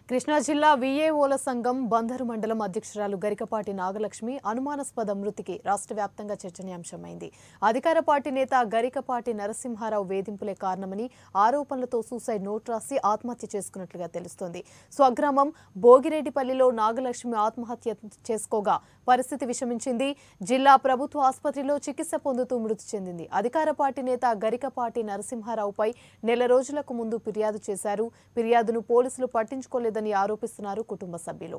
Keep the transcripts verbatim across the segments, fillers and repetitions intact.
కృష్ణా జిల్లా విఏఓల సంఘం బందరు మండలం అధ్యక్షురాలు గరికపాటి నాగలక్ష్మి అనుమానాస్పద మృతికి రాష్ట్ర వ్యాప్తంగా చర్చనీయాంశమైంది. అధికార పార్టీ నేత గరికపాటి నరసింహారావు వేధింపులే కారణమని ఆరోపణలతో సూసైడ్ నోట్ రాసి ఆత్మహత్య చేసుకున్నట్లుగా తెలుస్తోంది. స్వగ్రామం భోగిరెడ్డిపల్లిలో నాగలక్ష్మి ఆత్మహత్య చేసుకోగా పరిస్థితి విషమించింది. జిల్లా ప్రభుత్వ ఆసుపత్రిలో చికిత్స పొందుతూ మృతి చెందింది. అధికార పార్టీ నేత గరికపాటి నరసింహారావుపై నెల రోజులకు ముందు ఫిర్యాదు చేశారు. ఫిర్యాదును పోలీసులు పట్టించుకోలేదు దని ఆరోపిస్తున్నారు కుటుంబ సభ్యులు.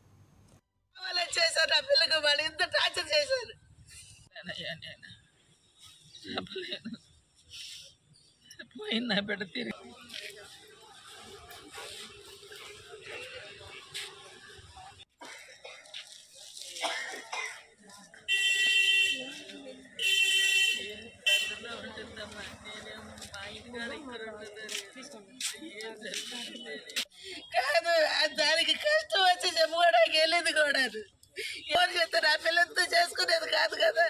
కాదు దానికి కష్టం వచ్చి చెప్పుకోవడానికి వెళ్ళేది కూడా ఎవరు చెప్తే నా పిల్లలతో చేసుకునేది కాదు కదా.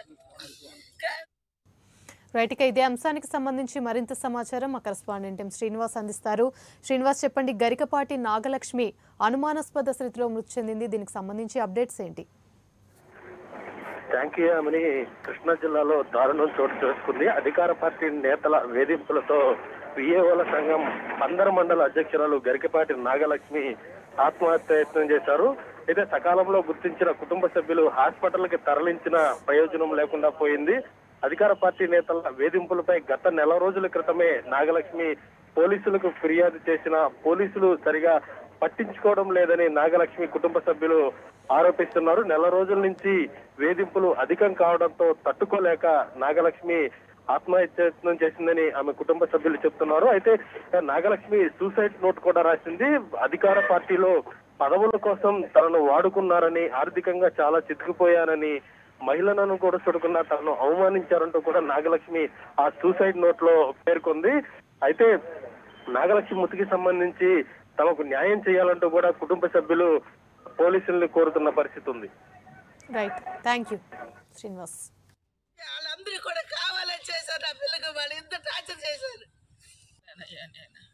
రైట్, ఇక ఇదే అంశానికి సంబంధించి మరింత సమాచారం మా కరెస్పాండెంట్ ఎం శ్రీనివాస్ అందిస్తారు. శ్రీనివాస్, చెప్పండి, గరికపాటి నాగలక్ష్మి అనుమానాస్పద స్థితిలో మృతి చెందింది. దీనికి సంబంధించి అప్డేట్స్ ఏంటి? థ్యాంక్ యూ అమని. కృష్ణా జిల్లాలో దారుణం చోటు చేసుకుంది. అధికార పార్టీ నేతల వేధింపులతో విఏఓల సంఘం బందరు మండల అధ్యక్షురాలు గరికపాటి నాగలక్ష్మి ఆత్మహత్య యత్నం చేశారు. అయితే సకాలంలో గుర్తించిన కుటుంబ సభ్యులు హాస్పిటల్ కి తరలించిన ప్రయోజనం లేకుండా పోయింది. అధికార పార్టీ నేతల వేధింపులపై గత నెల రోజుల క్రితమే నాగలక్ష్మి పోలీసులకు ఫిర్యాదు చేసిన పోలీసులు సరిగా పట్టించుకోవడం లేదని నాగలక్ష్మి కుటుంబ సభ్యులు ఆరోపిస్తున్నారు. నెల రోజుల నుంచి వేధింపులు అధికం కావడంతో తట్టుకోలేక నాగలక్ష్మి ఆత్మహత్యయత్నం చేసిందని ఆమె కుటుంబ సభ్యులు చెప్తున్నారు. అయితే నాగలక్ష్మి సూసైడ్ నోట్ కూడా రాసింది. అధికార పార్టీలో పదవుల కోసం తనను వాడుకున్నారని, ఆర్థికంగా చాలా చితికిపోయానని, మహిళలను కూడా చూడకుండా తనను అవమానించారంటూ కూడా నాగలక్ష్మి ఆ సూసైడ్ నోట్ లో పేర్కొంది. అయితే నాగలక్ష్మి మృతికి సంబంధించి తమకు న్యాయం చేయాలంటూ కూడా కుటుంబ సభ్యులు పోలీసుల్ని కోరుతున్న పరిస్థితి ఉంది. Right, thank you Srinivas. వాళ్ళందరూ కూడా కావాలని చేశారు. నా పిల్లలకు వాళ్ళు ఇంత టార్చర్ చేశారు.